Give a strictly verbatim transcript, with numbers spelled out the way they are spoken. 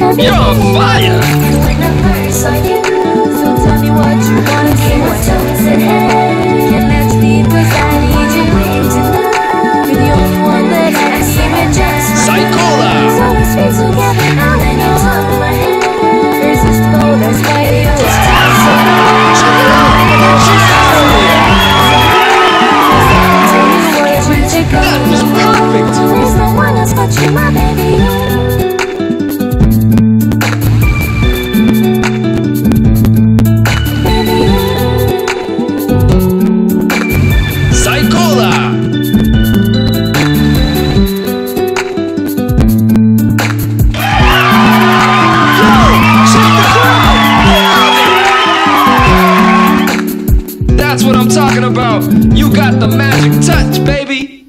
You're on fire! When I first saw you, so tell me what you wanna say. What you said, hey, and let's leave 'cause I need you. Tonight, you're the only one that I see me just like. Psychola! So let's be together now that you hold my hand. There's this flow that's right here. Just tell me so much. Check it out! She's out here! That was perfect! There's no one else but you, my baby. Psychola! Yo! Check the crowd! Love it! That's what I'm talking about! You got the magic touch, baby!